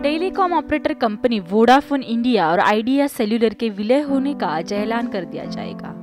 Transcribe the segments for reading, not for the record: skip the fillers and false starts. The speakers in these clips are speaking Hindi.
Telecom operator company Vodafone India और आइडिया सेल्युलर के विलय होने का आज ऐलान कर दिया जाएगा।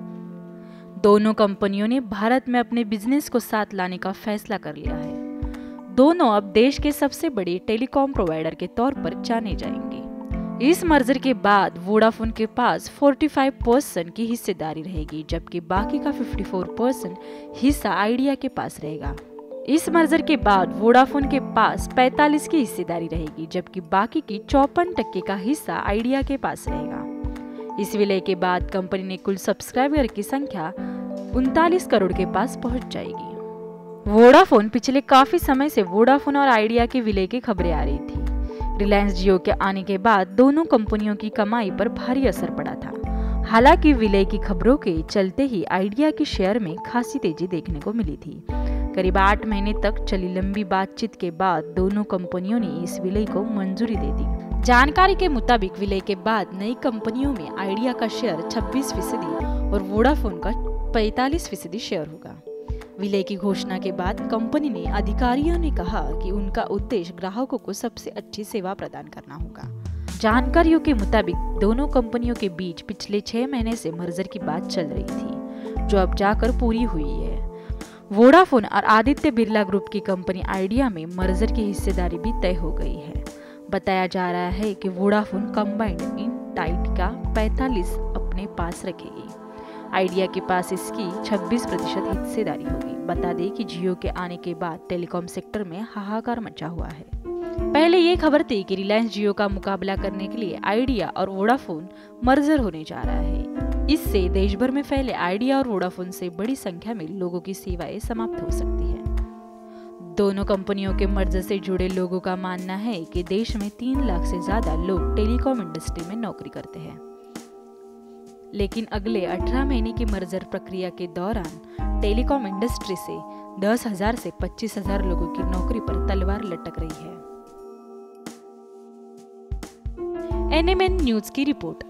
दोनों कंपनियों ने भारत में अपने बिजनेस को साथ लाने का फैसला कर लिया है। दोनों अब देश के सबसे बड़े टेलीकॉम प्रोवाइडर के तौर पर जाने जाएंगे। इस मर्जर के बाद वोडाफोन के पास 45% की हिस्सेदारी रहेगी, जबकि बाकी का 54% हिस्सा आइडिया के पास रहेगा। इस मर्जर के बाद वोडाफोन के पास 45 की हिस्सेदारी रहेगी, जबकि बाकी की 54% का हिस्सा आइडिया के पास रहेगा। इस विलय के बाद कंपनी ने कुल सब्सक्राइबर की संख्या 39 करोड़ के पास पहुंच जाएगी। वोडाफोन पिछले काफी समय से वोडाफोन और आइडिया के विलय की खबरें आ रही थी। रिलायंस जियो के आने के बाद दोनों कंपनियों की कमाई पर भारी असर पड़ा था। हालांकि विलय की खबरों के चलते ही आइडिया के शेयर में खासी तेजी देखने को मिली थी। करीब 8 महीने तक चली लंबी बातचीत के बाद दोनों कंपनियों ने इस विलय को मंजूरी दे दी। जानकारी के मुताबिक विलय के बाद नई कंपनियों में आइडिया का शेयर 26% और वोडाफोन का 45% शेयर होगा। विलय की घोषणा के बाद कंपनी ने अधिकारियों ने कहा कि उनका उद्देश्य ग्राहकों को सबसे अच्छी सेवा प्रदान करना होगा। जानकारियों के मुताबिक दोनों कंपनियों के बीच पिछले 6 महीने से मर्जर की बात चल रही थी, जो अब जाकर पूरी हुई है। वोडाफोन और आदित्य बिरला ग्रुप की कंपनी आइडिया में मर्जर की हिस्सेदारी भी तय हो गई है। बताया जा रहा है कि वोडाफोन कंबाइंड एंटाइटी का 45 अपने पास रखेगी। आइडिया के पास इसकी 26% हिस्सेदारी होगी। बता दें कि जियो के आने के बाद टेलीकॉम सेक्टर में हाहाकार मचा हुआ है। पहले ये खबर थी कि रिलायंस जियो का मुकाबला करने के लिए आइडिया और वोडाफोन मर्जर होने जा रहा है। इससे देश भर में फैले आइडिया और वोडाफोन से बड़ी संख्या में लोगों की सेवाएं समाप्त हो सकती है। दोनों कंपनियों के मर्जर से जुड़े लोगों का मानना है कि देश में 3 लाख से ज्यादा लोग टेलीकॉम इंडस्ट्री में नौकरी करते हैं। लेकिन अगले 18 महीने की मर्जर प्रक्रिया के दौरान टेलीकॉम इंडस्ट्री से 10,000 से 25,000 लोगों की नौकरी पर तलवार लटक रही है। NMN न्यूज की रिपोर्ट।